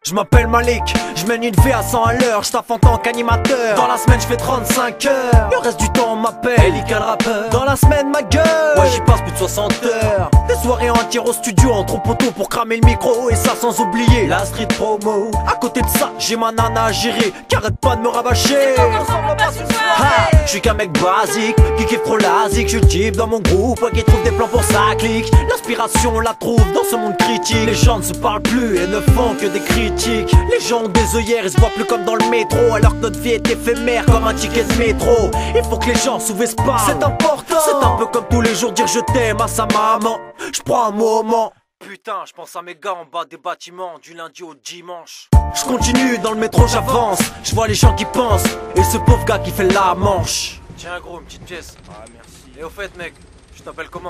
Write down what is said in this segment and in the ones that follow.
Je m'appelle Malik, je mène une vie à 100 à l'heure, je taffe en tant qu'animateur. Dans la semaine je fais 35 heures, le reste du temps on m'appelle Elika le rappeur. Dans la semaine ma gueule, ouais j'y passe plus de 60 heures. Des soirées entières au studio entre poteaux pour cramer le micro. Et ça sans oublier la street promo. À côté de ça j'ai ma nana à gérer, qui arrête pas de me rabâcher. Je suis qu'un mec basique, qui kiffe trop l'asique. Je suis le type dans mon groupe, qui trouve des plans pour sa clique. L'inspiration on la trouve dans ce monde critique. Les gens ne se parlent plus et ne font que des critiques. Les gens ont des œillères, ils se voient plus comme dans le métro. Alors que notre vie est éphémère comme un ticket de métro. Il faut que les gens s'ouvrent pas, c'est important. C'est un peu comme tous les jours dire je t'aime à sa maman. Je prends un moment. Putain, je pense à mes gars en bas des bâtiments, du lundi au dimanche. Je continue dans le métro, j'avance. Je vois les gens qui pensent, et ce pauvre gars qui fait la manche. Tiens gros, une petite pièce. Ah merci. Et au fait mec, je t'appelle comment?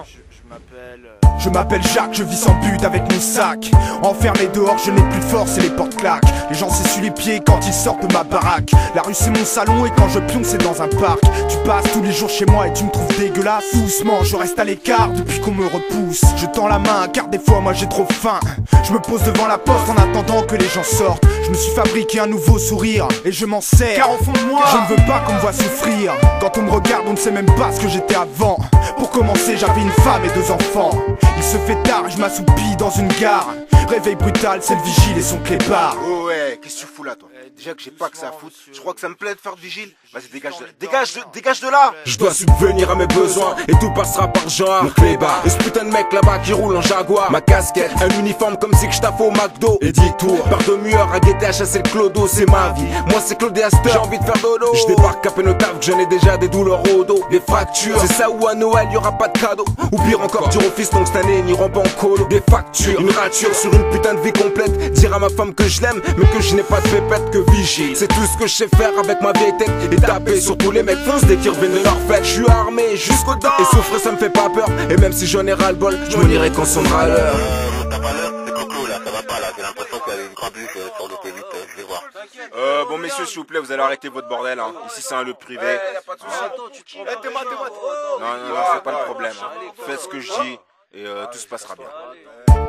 Je m'appelle Jacques, je vis sans but avec mon sac. Enfermé dehors, je n'ai plus de force et les portes claquent. Les gens s'essuient les pieds quand ils sortent de ma baraque. La rue c'est mon salon et quand je pionce c'est dans un parc. Tu passes tous les jours chez moi et tu me trouves dégueulasse. Doucement, je reste à l'écart depuis qu'on me repousse. Je tends la main car des fois moi j'ai trop faim. Je me pose devant la porte en attendant que les gens sortent. Je me suis fabriqué un nouveau sourire et je m'en sers. Car au fond de moi, je ne veux pas qu'on me voit souffrir. Quand on me regarde, on ne sait même pas ce que j'étais avant. Pour commencer, j'avais une femme et 2 enfants. Il se fait tard, je m'assoupis dans une gare. Réveil brutal, c'est le vigile et son clébard. Oh ouais, qu'est-ce que tu fous là toi? Déjà que j'ai pas que ça à foutre. Je crois que ça me plaît de faire de vigile. Vas-y dégage de là. Je dois subvenir à mes besoins et tout passera par genre mon clébard. Et ce putain de mec là-bas qui roule en Jaguar. Ma casquette, un uniforme comme si que je taffe au McDo. Et 10 tours, par demi-heure à guetter à chasser le clodo. C'est ma vie, moi c'est Claude et Astor. J'ai envie de faire dodo. Je débarque à peine au taf que j'en ai déjà des douleurs au dos. Des fractures, c'est ça où à Noël y'aura pas de cadeau. Ou pire encore dire au fils donc cette année n'iront pas en colo. Des factures, une rature sur une putain de vie complète. Dire à ma femme que je l'aime mais que je n'ai pas de pépette que vigile. C'est tout ce que je sais faire avec ma vieille tête. Et taper sur tous les mecs fonce dès qu'ils reviennent de leur fête. Je suis armé jusqu'aux dents et souffrir ça me fait pas peur. Et même si j'en ai ras le bol, je me lirai quand sonnera l'heure. T'as pas l'heure, c'est coco là, ça va pas là, j'ai l'impression qu'il y avait une grande bus sur le P8, je vais voir. Bon messieurs s'il vous plaît, vous allez arrêter votre bordel hein. Ici c'est un lieu privé. Non, c'est pas le problème hein. Faites ce que je dis et tout se passera bien.